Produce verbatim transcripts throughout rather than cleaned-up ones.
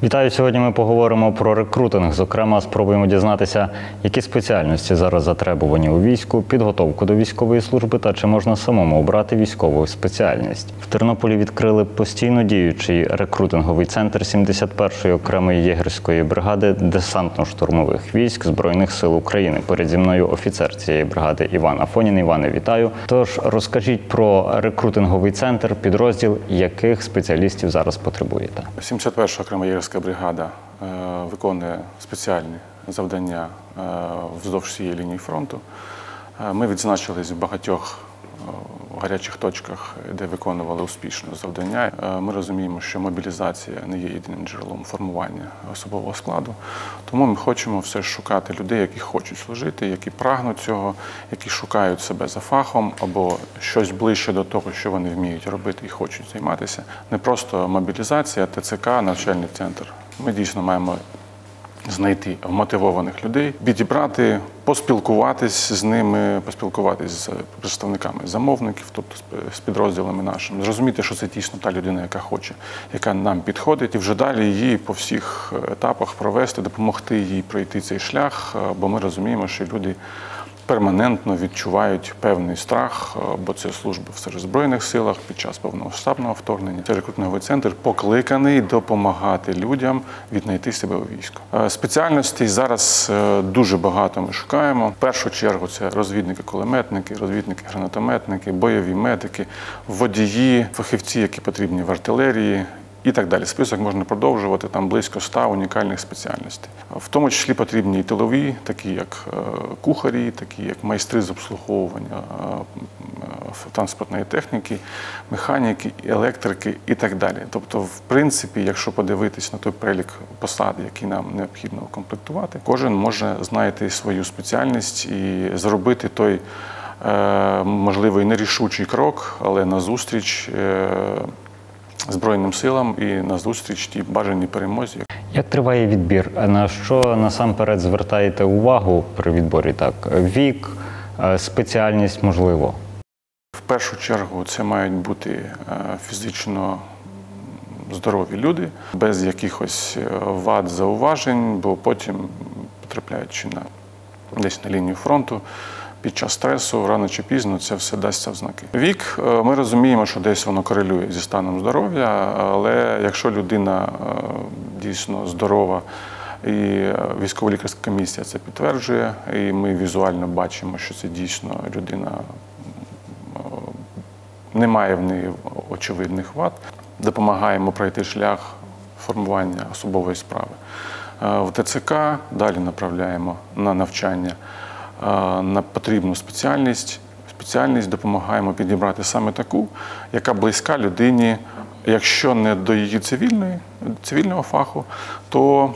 Вітаю! Сьогодні ми поговоримо про рекрутинг. Зокрема, спробуємо дізнатися, які спеціальності зараз затребувані у війську, підготовку до військової служби та чи можна самому обрати військову спеціальність. В Тернополі відкрили постійно діючий рекрутинговий центр сімдесят першої окремої єгерської бригади десантно-штурмових військ Збройних сил України. Поряд зі мною офіцер цієї бригади Іван Афонін. Іване, вітаю! Тож, розкажіть про рекрутинговий центр, підрозділ, яких спеціалістів зараз потребуєте? сімдесят перша окрема єгерська бригада е, виконує спеціальні завдання е, вздовж всієї лінії фронту. Е, ми відзначились в багатьох е, гарячих точках, де виконували успішно завдання. Е, ми розуміємо, що мобілізація не є єдиним джерелом формування особового складу, тому ми хочемо все ж шукати людей, які хочуть служити, які прагнуть цього, які шукають себе за фахом або щось ближче до того, що вони вміють робити і хочуть займатися. Не просто мобілізація, ТЦК, навчальний центр. Ми дійсно маємо знайти вмотивованих людей, підібрати, поспілкуватись з ними, поспілкуватись з представниками замовників, тобто з підрозділами нашими, зрозуміти, що це дійсно та людина, яка хоче, яка нам підходить, і вже далі її по всіх етапах провести, допомогти їй пройти цей шлях, бо ми розуміємо, що люди перманентно відчувають певний страх, бо це служба в Збройних силах під час повномасштабного вторгнення. Цей рекрутинговий центр покликаний допомагати людям віднайти себе у війську. Спеціальностей зараз дуже багато ми шукаємо. В першу чергу це розвідники-кулеметники, розвідники-гранатометники, бойові медики, водії, фахівці, які потрібні в артилерії, і так далі. Список можна продовжувати, там близько ста унікальних спеціальностей. В тому числі потрібні і тилові, такі як кухарі, такі як майстри з обслуговування транспортної техніки, механіки, електрики і так далі. Тобто, в принципі, якщо подивитись на той перелік посад, який нам необхідно укомплектувати, кожен може знайти свою спеціальність і зробити той, можливо, і нерішучий крок, але назустріч Збройним силам і назустріч тій бажаній перемозі. Як триває відбір? На що насамперед звертаєте увагу при відборі? Так, вік, спеціальність, можливо? В першу чергу це мають бути фізично здорові люди, без якихось вад, зауважень, бо потім, потрапляючи на, десь на лінію фронту, під час стресу, рано чи пізно, це все дасться в знаки. Вік, ми розуміємо, що десь воно корелює зі станом здоров'я, але якщо людина дійсно здорова, і військово-лікарська комісія це підтверджує, і ми візуально бачимо, що це дійсно людина, немає в неї очевидних вад, допомагаємо пройти шлях формування особової справи. В ТЦК далі направляємо на навчання на потрібну спеціальність. Спеціальність допомагаємо підібрати саме таку, яка близька людині, якщо не до її цивільної, цивільного фаху, то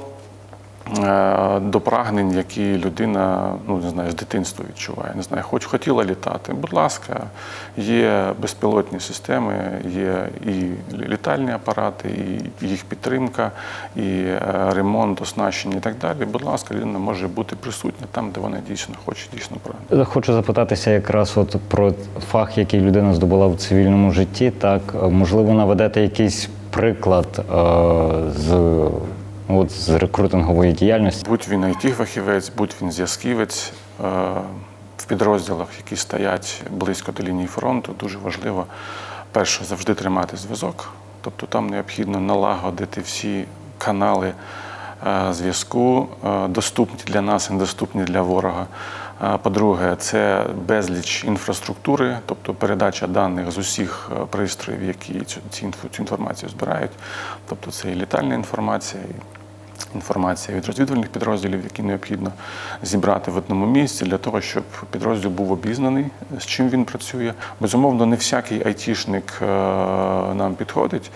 до прагнень, які людина, ну, не знаю, з дитинства відчуває. Не знаю, хоч хотіла літати. Будь ласка, є безпілотні системи, є і літальні апарати, і їх підтримка, і ремонт, оснащення і так далі. Будь ласка, людина може бути присутня там, де вона дійсно хоче, дійсно прагне. Хочу запитатися якраз от про фах, який людина здобула в цивільному житті. Так, можливо, наведете якийсь приклад е з От з рекрутингової діяльності. Будь він ай ті-фахівець, будь він зв'язківець, в підрозділах, які стоять близько до лінії фронту, дуже важливо, перше, завжди тримати зв'язок. Тобто там необхідно налагодити всі канали зв'язку, доступні для нас і недоступні для ворога. По-друге, це безліч інфраструктури, тобто передача даних з усіх пристроїв, які цю, цю інформацію збирають. Тобто це і літальна інформація, і інформація від розвідувальних підрозділів, які необхідно зібрати в одному місці для того, щоб підрозділ був обізнаний, з чим він працює. Безумовно, не всякий айтішник нам підходить.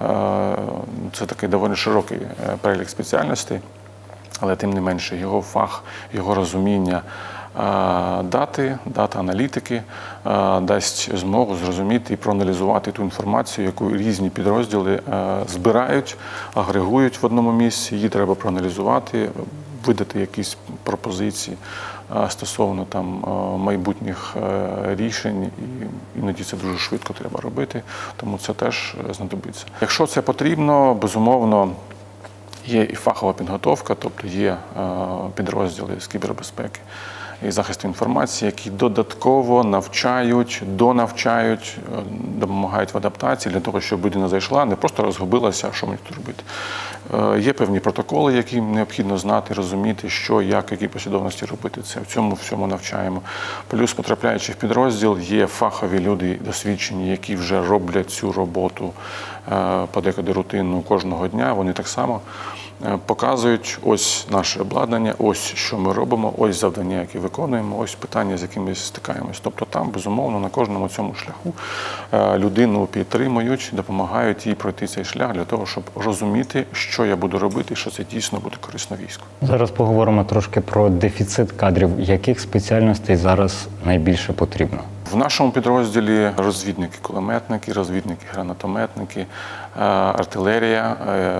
Це такий доволі широкий перелік спеціальностей, але тим не менше його фах, його розуміння дати, дата-аналітики дасть змогу зрозуміти і проаналізувати ту інформацію, яку різні підрозділи збирають, агрегують в одному місці. Її треба проаналізувати, видати якісь пропозиції стосовно там майбутніх рішень, і іноді це дуже швидко треба робити, тому це теж знадобиться. Якщо це потрібно, безумовно, Є і фахова підготовка, тобто є підрозділи з кібербезпеки і захисту інформації, які додатково навчають, донавчають, допомагають в адаптації для того, щоб людина зайшла, не просто розгубилася, а що мені тут робити. Є певні протоколи, які необхідно знати, розуміти, що, як, які послідовності робити це. В цьому всьому навчаємо. Плюс, потрапляючи в підрозділ, є фахові люди досвідчені, які вже роблять цю роботу подекуди рутинну кожного дня. Вони так само показують, ось наше обладнання, ось що ми робимо, ось завдання, які виконуємо, ось питання, з якими стикаємось. Тобто там, безумовно, на кожному цьому шляху людину підтримують, допомагають їй пройти цей шлях для того, щоб розуміти, що я буду робити і що це дійсно буде корисно війську. Зараз поговоримо трошки про дефіцит кадрів. Яких спеціальностей зараз найбільше потрібно? В нашому підрозділі розвідники-кулеметники, розвідники-гранатометники, артилерія,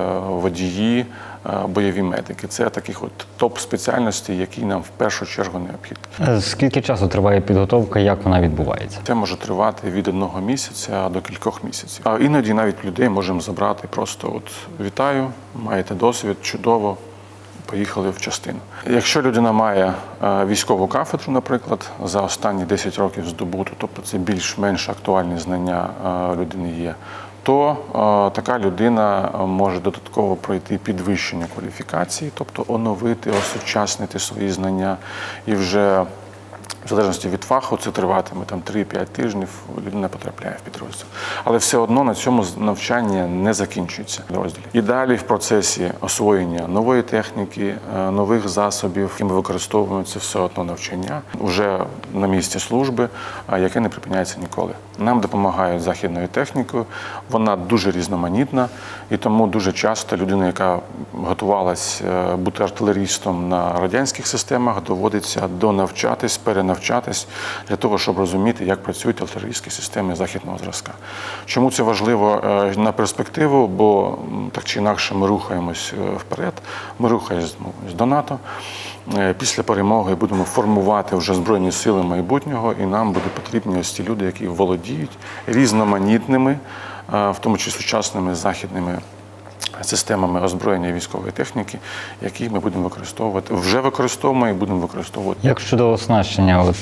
водії, бойові медики. Це таких от топ-спеціальностей, які нам в першу чергу необхідні. Скільки часу триває підготовка, як вона відбувається? Це може тривати від одного місяця до кількох місяців. А іноді навіть людей можемо забрати просто от вітаю, маєте досвід, чудово. Поїхали в частину. Якщо людина має військову кафедру, наприклад, за останні десять років здобуту, тобто це більш-менш актуальні знання людини є, то така людина може додатково пройти підвищення кваліфікації, тобто оновити, осучаснити свої знання і вже в залежності від фаху це триватиме там три-п'ять тижнів, людина потрапляє в підрозділ. Але все одно на цьому навчання не закінчується в підрозділі. І далі в процесі освоєння нової техніки, нових засобів, які ми використовуємо, це все одно навчання вже на місці служби, яке не припиняється ніколи. Нам допомагають західною технікою, вона дуже різноманітна, і тому дуже часто людина, яка готувалась бути артилерістом на радянських системах, доводиться донавчатись, перенавчатись для того, щоб розуміти, як працюють артилерійські системи західного зразка. Чому це важливо на перспективу? Бо так чи інакше ми рухаємось вперед, ми рухаємось до НАТО. Після перемоги будемо формувати вже Збройні сили майбутнього, і нам будуть потрібні ось ті люди, які володіють різноманітними, в тому числі сучасними західними системами озброєння і військової техніки, які ми будемо використовувати, вже використовуємо і будемо використовувати. Як щодо оснащення от,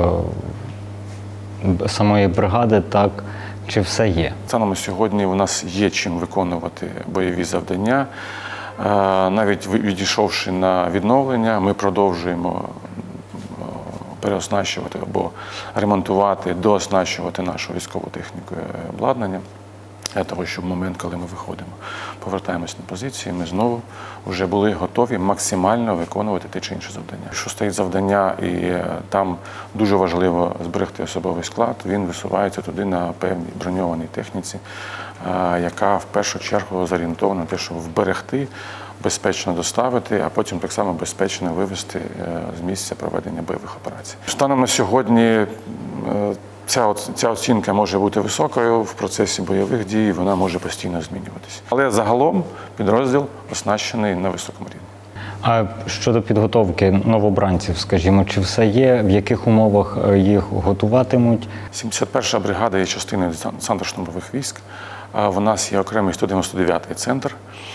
е, самої бригади, так, чи все є? Станом на сьогодні у нас є чим виконувати бойові завдання. Навіть відійшовши на відновлення, ми продовжуємо переоснащувати або ремонтувати, дооснащувати нашу військову техніку і обладнання, для того, щоб в момент, коли ми виходимо, повертаємось на позиції, ми знову вже були готові максимально виконувати те чи інше завдання. Якщо стоїть завдання і там дуже важливо зберегти особовий склад, він висувається туди на певній броньованій техніці, яка в першу чергу зорієнтована на те, щоб вберегти, безпечно доставити, а потім так само безпечно вивезти з місця проведення бойових операцій. Станом на сьогодні Ця, ця оцінка може бути високою в процесі бойових дій, вона може постійно змінюватися. Але загалом підрозділ оснащений на високому рівні. А щодо підготовки новобранців, скажімо, чи все є, в яких умовах їх готуватимуть? сімдесят перша бригада є частиною десантно-штурмових військ. В нас є окремий сто дев'яносто дев'ятий центр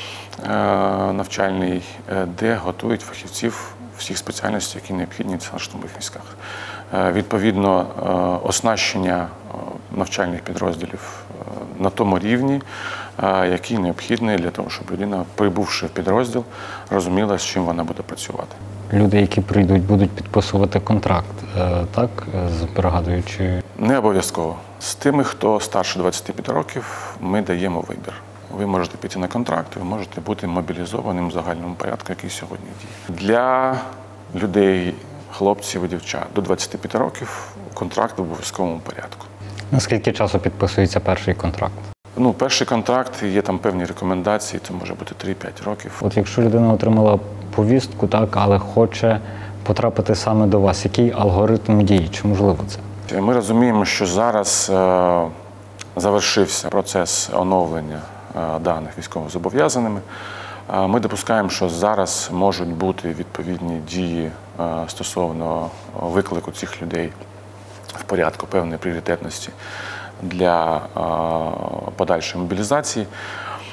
навчальний, де готують фахівців всіх спеціальностей, які необхідні в десантно-штурмових військах. Відповідно, оснащення навчальних підрозділів на тому рівні, який необхідний для того, щоб людина, прибувши в підрозділ, розуміла, з чим вона буде працювати. Люди, які прийдуть, будуть підписувати контракт, так, з бригадою? Чи... Не обов'язково. З тими, хто старше двадцяти п'яти років, ми даємо вибір. Ви можете піти на контракт, ви можете бути мобілізованим в загальному порядку, який сьогодні діє. Для людей, хлопців і дівчат до двадцяти п'яти років контракт в обов'язковому порядку. Наскільки часу підписується перший контракт? Ну, перший контракт, є там певні рекомендації, це може бути три-п'ять років. От якщо людина отримала повістку, так, але хоче потрапити саме до вас, який алгоритм дій, чи можливо це? Ми розуміємо, що зараз е, завершився процес оновлення е, даних військовозобов'язаними. Е, ми допускаємо, що зараз можуть бути відповідні дії е, стосовно виклику цих людей в порядку певної пріоритетності для е, подальшої мобілізації.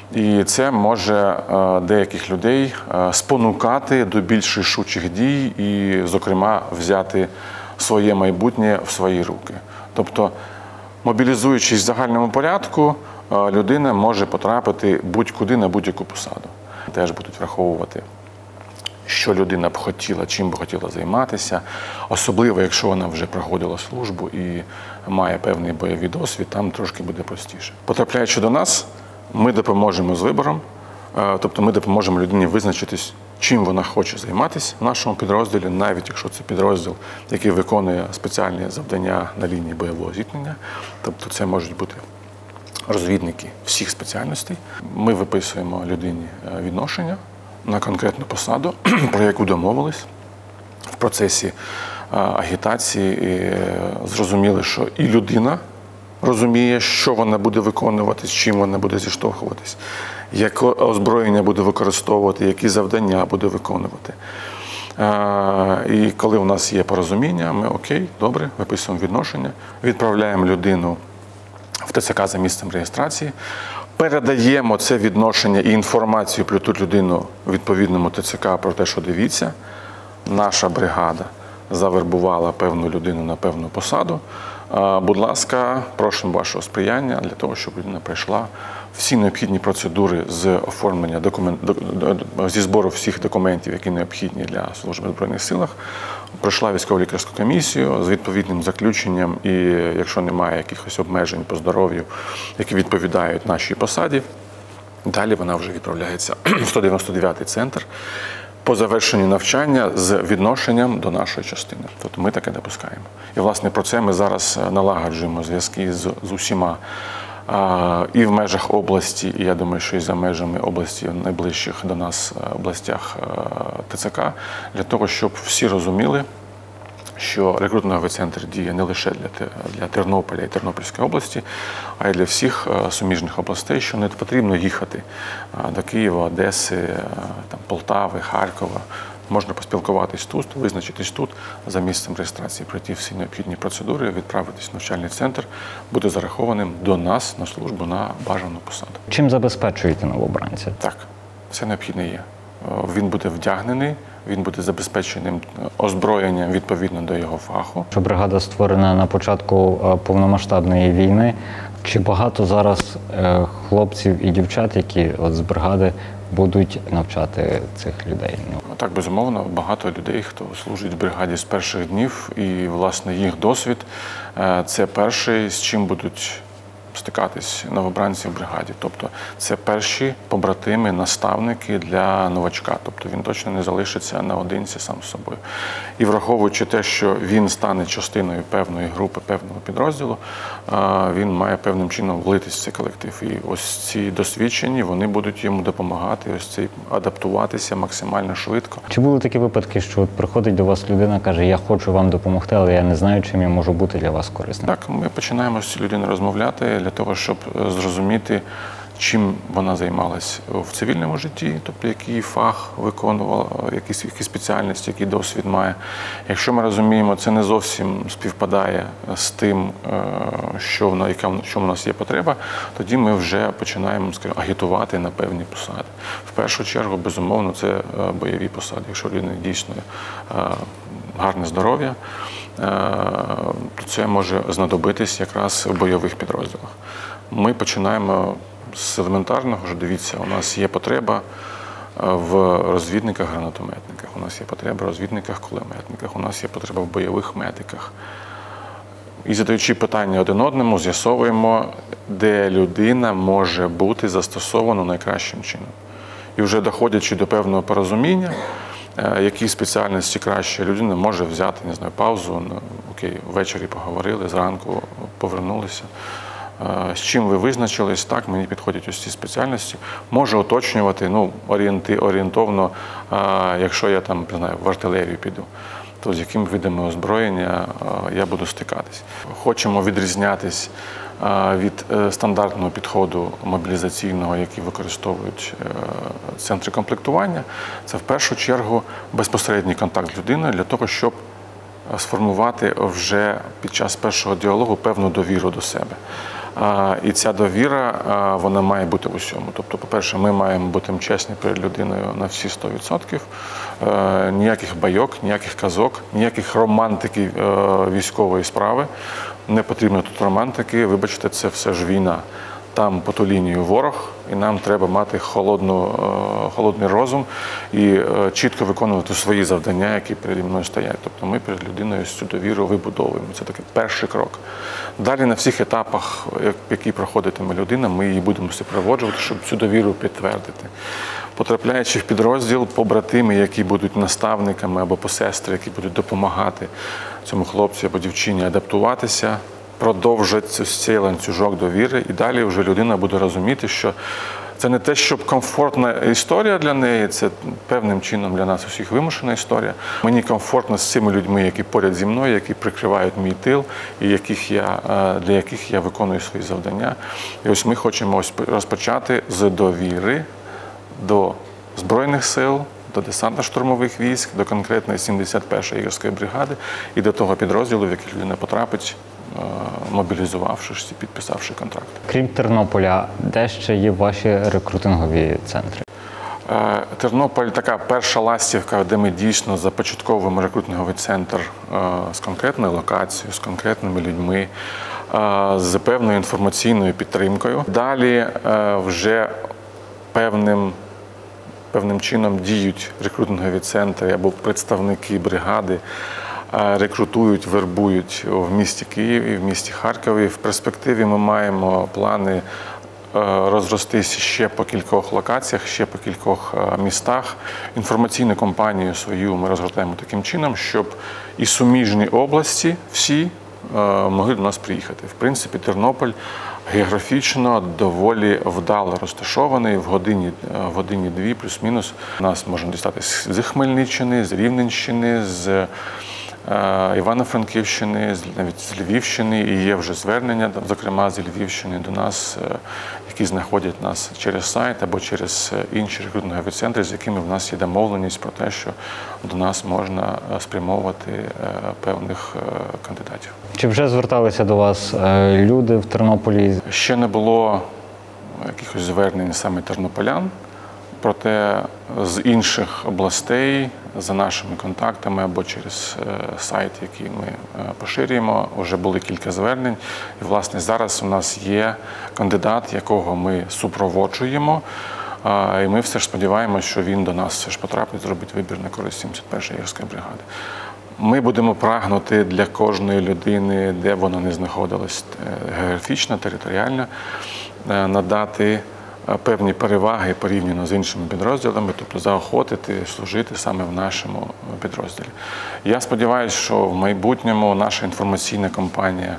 І це може деяких людей спонукати до більш рішучих дій і, зокрема, взяти своє майбутнє в свої руки. Тобто, мобілізуючись в загальному порядку, людина може потрапити будь-куди на будь-яку посаду. Теж будуть враховувати, що людина б хотіла, чим б хотіла займатися, особливо, якщо вона вже проходила службу і має певний бойовий досвід, там трошки буде простіше. Потрапляючи до нас, ми допоможемо з вибором, тобто ми допоможемо людині визначитись, чим вона хоче займатися в нашому підрозділі, навіть якщо це підрозділ, який виконує спеціальні завдання на лінії бойового зіткнення, тобто це можуть бути розвідники всіх спеціальностей. Ми виписуємо людині відношення на конкретну посаду, про яку домовились в процесі агітації. І зрозуміли, що і людина розуміє, що вона буде виконувати, з чим вона буде зіштовхуватись, яке озброєння буде використовувати, які завдання буде виконувати. І коли у нас є порозуміння, ми окей, добре, виписуємо відношення, відправляємо людину в ТЦК за місцем реєстрації, передаємо це відношення і інформацію про ту людину відповідному ТЦК про те, що дивіться, наша бригада завербувала певну людину на певну посаду. Будь ласка, просимо вашого сприяння для того, щоб людина пройшла всі необхідні процедури з оформлення документ, зі збору всіх документів, які необхідні для служби в Збройних силах, пройшла військово-лікарську комісію з відповідним заключенням, і якщо немає якихось обмежень по здоров'ю, які відповідають нашій посаді, далі вона вже відправляється в сто дев'яносто дев'ятий центр по завершенню навчання з відношенням до нашої частини. Тобто ми таке допускаємо. І, власне, про це ми зараз налагоджуємо зв'язки з, з усіма а, і в межах області, і я думаю, що і за межами області, в найближчих до нас областях а, ТЦК, для того, щоб всі розуміли, що рекрутинговий центр діє не лише для, для Тернополя і Тернопільської області, а й для всіх суміжних областей, що не потрібно їхати до Києва, Одеси, там, Полтави, Харкова. Можна поспілкуватись тут, визначитись тут, за місцем реєстрації, пройти всі необхідні процедури, відправитись в навчальний центр, бути зарахованим до нас на службу на бажану посаду. Чим забезпечуєте новобранця? Так, все необхідне є. Він буде вдягнений, він буде забезпеченим озброєнням відповідно до його фаху. Що бригада створена на початку повномасштабної війни. Чи багато зараз хлопців і дівчат, які от з бригади будуть навчати цих людей? Так, безумовно, багато людей, хто служить в бригаді з перших днів, і, власне, їх досвід – це перший, з чим будуть стикатись новобранці в бригаді. Тобто це перші побратими, наставники для новачка. Тобто він точно не залишиться наодинці сам з собою. І враховуючи те, що він стане частиною певної групи, певного підрозділу, він має певним чином влитись в цей колектив. І ось ці досвідчені, вони будуть йому допомагати, ось цей адаптуватися максимально швидко. Чи були такі випадки, що от приходить до вас людина, каже, я хочу вам допомогти, але я не знаю, чим я можу бути для вас корисним? Так, ми починаємо з цією людиною розмовляти для того, щоб зрозуміти, чим вона займалась в цивільному житті, тобто який фах виконувала, які, які спеціальності, який досвід має. Якщо ми розуміємо, це не зовсім співпадає з тим, що в нас, яка що в нас є потреба, тоді ми вже починаємо, скажімо, агітувати на певні посади. В першу чергу, безумовно, це бойові посади. Якщо людина дійсно гарне здоров'я, то це може знадобитись якраз в бойових підрозділах. Ми починаємо з елементарного, що дивіться, у нас є потреба в розвідниках-гранатометниках, у нас є потреба в розвідниках-кулеметниках, у нас є потреба в бойових медиках. І задаючи питання один одному, з'ясовуємо, де людина може бути застосована найкращим чином. І вже доходячи до певного порозуміння, які спеціальності краще, людина може взяти, не знаю, паузу, ну, окей, ввечері поговорили, зранку повернулися. З чим ви визначились, так, мені підходять ось ці спеціальності. Може уточнювати, ну, орієнти, орієнтовно, якщо я там, не знаю, в артилерію піду, то з якими видами озброєння я буду стикатись. Хочемо відрізнятись від стандартного підходу мобілізаційного, який використовують центри комплектування. Це в першу чергу безпосередній контакт з людиною для того, щоб сформувати вже під час першого діалогу певну довіру до себе. І ця довіра, вона має бути в усьому. Тобто, по-перше, ми маємо бути чесні перед людиною на всі сто відсотків. Ніяких байок, ніяких казок, ніяких романтики військової справи. Не потрібно тут романтики. Вибачте, це все ж війна. Там по ту лінію ворог, і нам треба мати холодну, холодний розум і чітко виконувати свої завдання, які переді мною стоять. Тобто ми перед людиною цю довіру вибудовуємо. Це такий перший крок. Далі на всіх етапах, які проходитиме людина, ми її будемо супроводжувати, щоб цю довіру підтвердити. Потрапляючи в підрозділ, побратими, які будуть наставниками або посестри, які будуть допомагати цьому хлопцю або дівчині адаптуватися, продовжать цей ланцюжок довіри, і далі вже людина буде розуміти, що це не те, щоб комфортна історія для неї, це певним чином для нас усіх вимушена історія. Мені комфортно з цими людьми, які поряд зі мною, які прикривають мій тил, і яких я, для яких я виконую свої завдання. І ось ми хочемо ось розпочати з довіри до Збройних сил, до десантно-штурмових військ, до конкретної сімдесят першої єгерської бригади і до того підрозділу, в який людина потрапить, мобілізувавшись і підписавши контракт. Крім Тернополя, де ще є ваші рекрутингові центри? Тернополь – така перша ластівка, де ми дійсно започатковуємо рекрутинговий центр з конкретною локацією, з конкретними людьми, з певною інформаційною підтримкою. Далі вже певним Певним чином діють рекрутингові центри або представники бригади, рекрутують, вербують в місті Києві, в місті Харкові. В перспективі ми маємо плани розростись ще по кількох локаціях, ще по кількох містах. Інформаційну кампанію свою ми розгортаємо таким чином, щоб і суміжні області всі могли до нас приїхати. В принципі, Тернополь географічно доволі вдало розташований, в годині, в годині-дві плюс-мінус. Нас можна дістати з Хмельниччини, з Рівненщини, з Івано-Франківщини, навіть з Львівщини, і є вже звернення, зокрема з Львівщини до нас, які знаходять нас через сайт або через інші рекрутингові центри, з якими в нас є домовленість про те, що до нас можна спрямовувати певних кандидатів. Чи вже зверталися до вас люди в Тернополі? Ще не було якихось звернень саме тернополян. Проте з інших областей, за нашими контактами або через сайт, який ми поширюємо, вже були кілька звернень. І, власне, зараз у нас є кандидат, якого ми супроводжуємо. І ми все ж сподіваємося, що він до нас все ж потрапить, зробить вибір на користь сімдесят першої єгерської бригади. Ми будемо прагнути для кожної людини, де вона не знаходилась географічно, територіально, надати певні переваги порівняно з іншими підрозділами, тобто заохотити служити саме в нашому підрозділі. Я сподіваюся, що в майбутньому наша інформаційна кампанія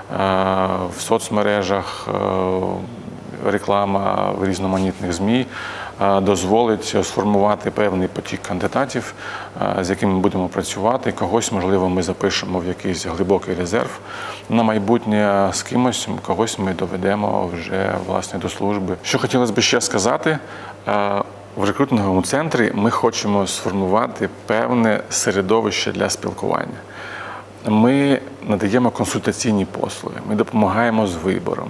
в соцмережах, реклама в різноманітних ЗМІ дозволить сформувати певний потік кандидатів, з якими ми будемо працювати. Когось, можливо, ми запишемо в якийсь глибокий резерв на майбутнє, з кимось, когось ми доведемо вже, власне, до служби. Що хотілося б ще сказати, в рекрутинговому центрі ми хочемо сформувати певне середовище для спілкування. Ми надаємо консультаційні послуги, ми допомагаємо з вибором.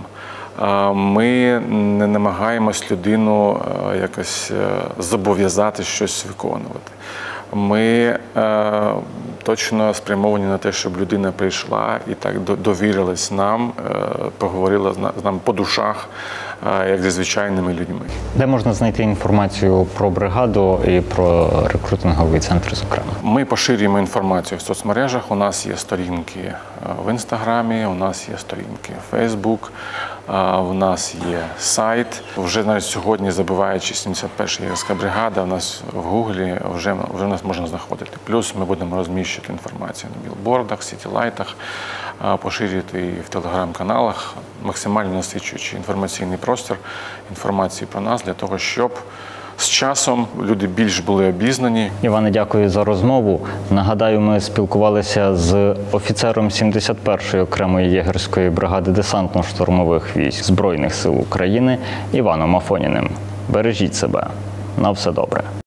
Ми не намагаємось людину якось зобов'язати щось виконувати. Ми е, точно спрямовані на те, щоб людина прийшла і так довірилась нам, е, поговорила з нами по душах, е, як зі звичайними людьми. Де можна знайти інформацію про бригаду і про рекрутинговий центр, зокрема? Ми поширюємо інформацію в соцмережах. У нас є сторінки в Інстаграмі, у нас є сторінки в Фейсбук, у нас є сайт. Вже навіть сьогодні, забиваючи сімдесят перша єгерська бригада, у нас в Гуглі вже, вже нас можна знаходити. Плюс ми будемо розміщувати інформацію на білбордах, сітілайтах, поширювати і в телеграм-каналах, максимально насичуючи інформаційний простір інформації про нас, для того, щоб з часом люди більш були обізнані. Іване, дякую за розмову. Нагадаю, ми спілкувалися з офіцером сімдесят першої окремої єгерської бригади десантно-штурмових військ Збройних сил України Іваном Афоніним. Бережіть себе. На все добре.